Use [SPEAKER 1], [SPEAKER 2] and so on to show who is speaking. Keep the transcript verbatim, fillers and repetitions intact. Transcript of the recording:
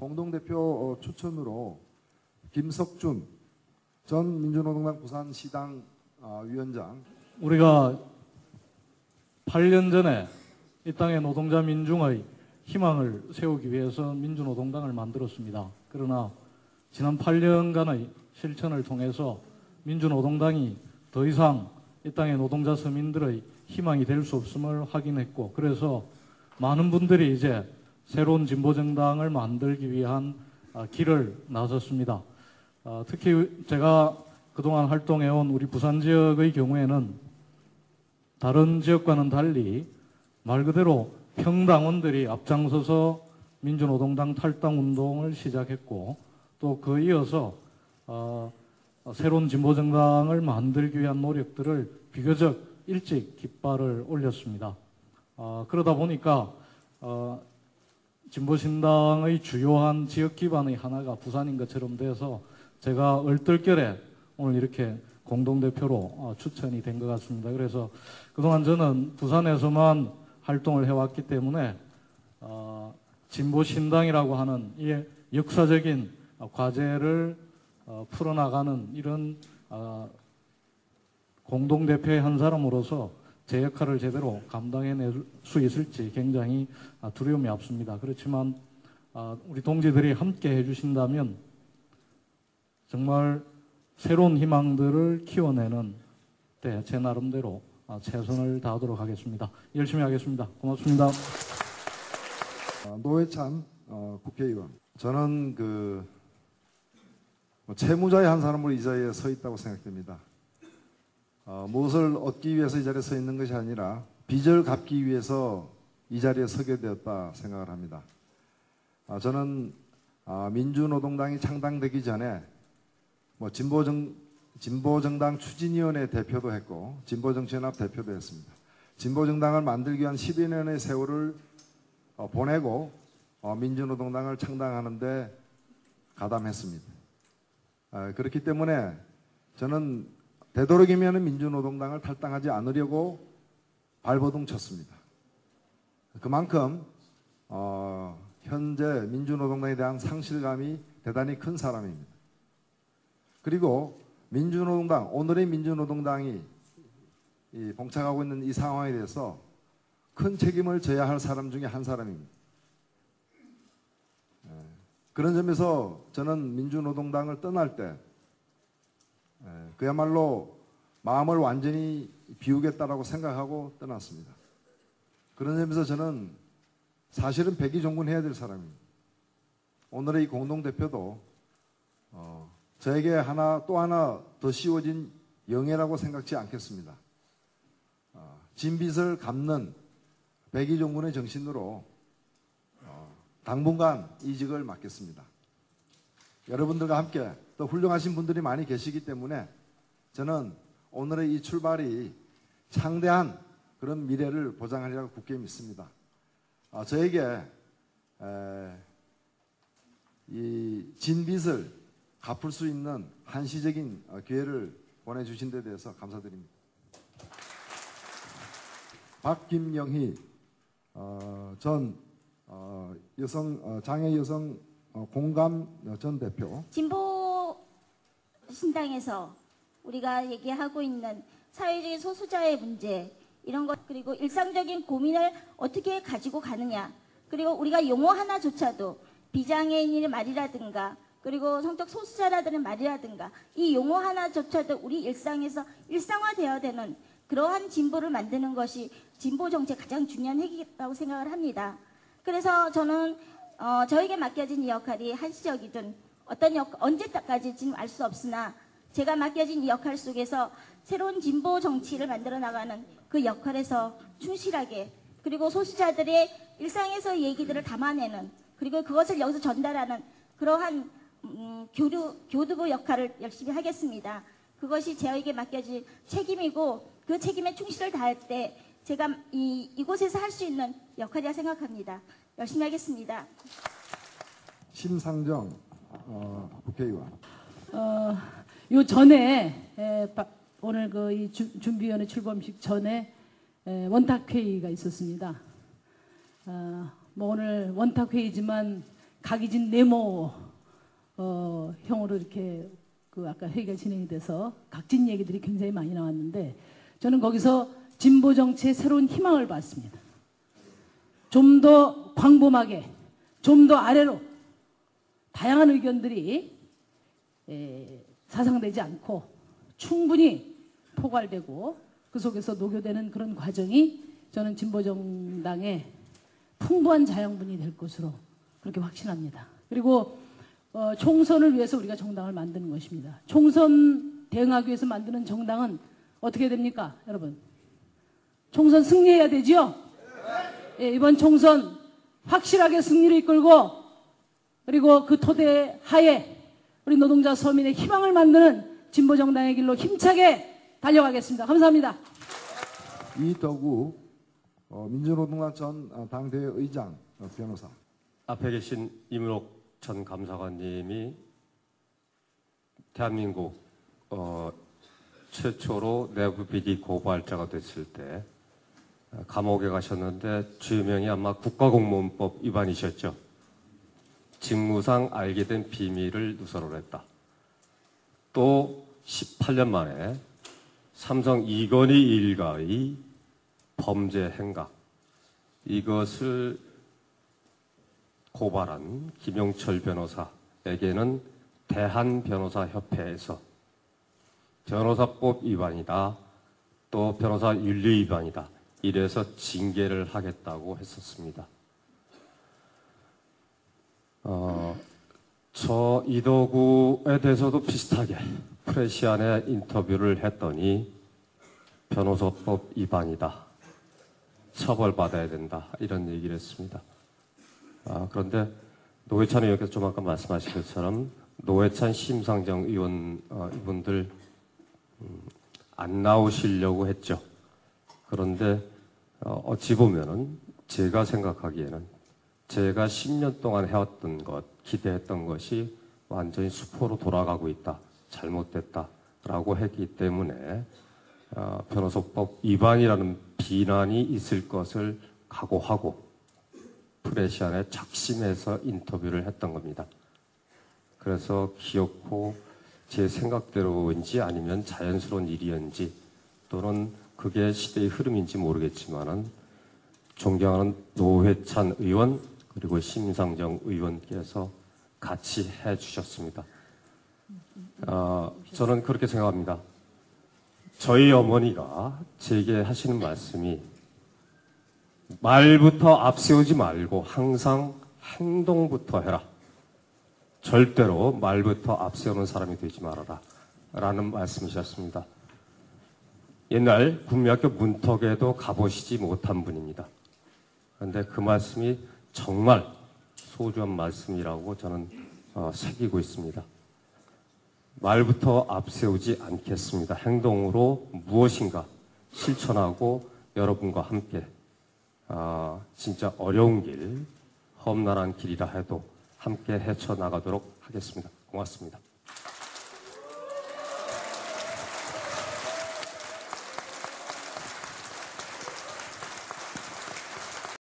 [SPEAKER 1] 공동대표 추천으로 김석준 전 민주노동당 부산시당 위원장.
[SPEAKER 2] 우리가 팔 년 전에 이 땅의 노동자 민중의 희망을 세우기 위해서 민주노동당을 만들었습니다. 그러나 지난 팔 년간의 실천을 통해서 민주노동당이 더 이상 이 땅의 노동자 서민들의 희망이 될 수 없음을 확인했고, 그래서 많은 분들이 이제 새로운 진보정당을 만들기 위한 길을 나섰습니다. 특히 제가 그동안 활동해온 우리 부산 지역의 경우에는 다른 지역과는 달리 말 그대로 평당원들이 앞장서서 민주노동당 탈당운동을 시작했고, 또 그 이어서 어, 새로운 진보정당을 만들기 위한 노력들을 비교적 일찍 깃발을 올렸습니다. 어, 그러다 보니까 어, 진보신당의 주요한 지역 기반의 하나가 부산인 것처럼 돼서 제가 얼떨결에 오늘 이렇게 공동대표로 어, 추천이 된 것 같습니다. 그래서 그동안 저는 부산에서만 활동을 해왔기 때문에 어, 진보신당이라고 하는 이 역사적인 과제를 어, 풀어나가는 이런 어, 공동대표의 한 사람으로서 제 역할을 제대로 감당해낼 수 있을지 굉장히 두려움이 앞섭니다. 그렇지만 어, 우리 동지들이 함께 해주신다면 정말 새로운 희망들을 키워내는 때 제 나름대로 어, 최선을 다하도록 하겠습니다. 열심히 하겠습니다. 고맙습니다.
[SPEAKER 1] 어, 노회찬 어, 국회의원. 저는 그 뭐 채무자의 한 사람으로 이 자리에 서 있다고 생각됩니다. 어, 무엇을 얻기 위해서 이 자리에 서 있는 것이 아니라 빚을 갚기 위해서 이 자리에 서게 되었다 생각을 합니다. 어, 저는 어, 민주노동당이 창당되기 전에 뭐 진보정, 진보정당 추진위원회 대표도 했고 진보정치연합 대표도 했습니다. 진보정당을 만들기 위한 십여 년의 세월을 어, 보내고 어, 민주노동당을 창당하는데 가담했습니다. 어, 그렇기 때문에 저는 되도록이면 민주노동당을 탈당하지 않으려고 발버둥 쳤습니다. 그만큼 어, 현재 민주노동당에 대한 상실감이 대단히 큰 사람입니다. 그리고 민주노동당, 오늘의 민주노동당이 이 봉착하고 있는 이 상황에 대해서 큰 책임을 져야 할 사람 중에 한 사람입니다. 그런 점에서 저는 민주노동당을 떠날 때 그야말로 마음을 완전히 비우겠다라고 생각하고 떠났습니다. 그런 점에서 저는 사실은 백의종군해야 될 사람입니다. 오늘의 이 공동대표도 어, 저에게 하나 또 하나 더 씌워진 영예라고 생각지 않겠습니다. 어, 진빚을 갚는 백의종군의 정신으로 어, 당분간 이직을 맡겠습니다. 여러분들과 함께 또 훌륭하신 분들이 많이 계시기 때문에 저는 오늘의 이 출발이 창대한 그런 미래를 보장하리라고 굳게 믿습니다. 어, 저에게 에, 이 진빚을 갚을 수 있는 한시적인 기회를 보내주신 데 대해서 감사드립니다. 박김영희 어, 전 어, 여성 어, 장애 여성 어, 공감 전 대표.
[SPEAKER 3] 진보 신당에서 우리가 얘기하고 있는 사회적인 소수자의 문제 이런 것 그리고 일상적인 고민을 어떻게 가지고 가느냐 그리고 우리가 용어 하나조차도 비장애인의 말이라든가 그리고 성적 소수자라는 말이라든가 이 용어 하나조차도 우리 일상에서 일상화되어야 되는 그러한 진보를 만드는 것이 진보 정책의 가장 중요한 핵이라고 생각을 합니다. 그래서 저는 어, 저에게 맡겨진 이 역할이 한시적이든 어떤 역, 언제까지는 알 수 없으나 제가 맡겨진 이 역할 속에서 새로운 진보 정치를 만들어 나가는 그 역할에서 충실하게 그리고 소수자들의 일상에서 얘기들을 담아내는 그리고 그것을 여기서 전달하는 그러한 음, 교류, 교두부 역할을 열심히 하겠습니다. 그것이 저에게 맡겨진 책임이고 그 책임에 충실을 다할 때 제가 이, 이곳에서 할 수 있는 역할이라 생각합니다. 열심히 하겠습니다.
[SPEAKER 1] 심상정 어, 국회의원.
[SPEAKER 4] 어, 요 전에 에, 바, 오늘 그 이 준비위원회 출범식 전에 에, 원탁회의가 있었습니다. 어, 뭐 오늘 원탁회의지만 박이진 네모 어, 형으로 이렇게 그 아까 회의가 진행이 돼서 각진 얘기들이 굉장히 많이 나왔는데 저는 거기서 진보 정치의 새로운 희망을 봤습니다. 좀 더 광범하게, 좀 더 아래로 다양한 의견들이 에, 사상되지 않고 충분히 포괄되고 그 속에서 녹여되는 그런 과정이 저는 진보정당의 풍부한 자양분이 될 것으로 그렇게 확신합니다. 그리고 어, 총선을 위해서 우리가 정당을 만드는 것입니다. 총선 대응하기 위해서 만드는 정당은 어떻게 됩니까, 여러분? 총선 승리해야 되지요? 예, 이번 총선 확실하게 승리를 이끌고 그리고 그 토대 하에 우리 노동자 서민의 희망을 만드는 진보정당의 길로 힘차게 달려가겠습니다. 감사합니다.
[SPEAKER 1] 이덕우 어, 민주노동당 전 어, 당대의장 어, 변호사.
[SPEAKER 5] 앞에 계신 이문옥 전 감사관님이 대한민국 어, 최초로 내부 비리 고발자가 됐을 때 감옥에 가셨는데 죄명이 아마 국가공무원법 위반이셨죠. 직무상 알게 된 비밀을 누설을 했다. 또 십팔 년 만에 삼성 이건희 일가의 범죄 행각, 이것을 고발한 김용철 변호사에게는 대한변호사협회에서 변호사법 위반이다, 또 변호사 윤리 위반이다, 이래서 징계를 하겠다고 했었습니다. 어, 저 이덕우에 대해서도 비슷하게 프레시안에 인터뷰를 했더니 변호사법 위반이다, 처벌받아야 된다, 이런 얘기를 했습니다. 아, 그런데 노회찬 의원께서 좀 아까 말씀하신 것처럼 노회찬 심상정 의원 어, 이분들 음, 안 나오시려고 했죠. 그런데 어, 어찌 보면은 제가 생각하기에는 제가 십 년 동안 해왔던 것, 기대했던 것이 완전히 수포로 돌아가고 있다, 잘못됐다라고 했기 때문에 어, 변호사법 위반이라는 비난이 있을 것을 각오하고 프레시안에 작심해서 인터뷰를 했던 겁니다. 그래서 기어코 제 생각대로인지 아니면 자연스러운 일이었는지 또는 그게 시대의 흐름인지 모르겠지만은 존경하는 노회찬 의원 그리고 심상정 의원께서 같이 해주셨습니다. 어, 저는 그렇게 생각합니다. 저희 어머니가 제게 하시는 말씀이 말부터 앞세우지 말고 항상 행동부터 해라. 절대로 말부터 앞세우는 사람이 되지 말아라. 라는 말씀이셨습니다. 옛날 국민학교 문턱에도 가보시지 못한 분입니다. 그런데 그 말씀이 정말 소중한 말씀이라고 저는 어, 새기고 있습니다. 말부터 앞세우지 않겠습니다. 행동으로 무엇인가 실천하고 여러분과 함께 어, 진짜 어려운 길, 험난한 길이라 해도 함께 헤쳐나가도록 하겠습니다. 고맙습니다.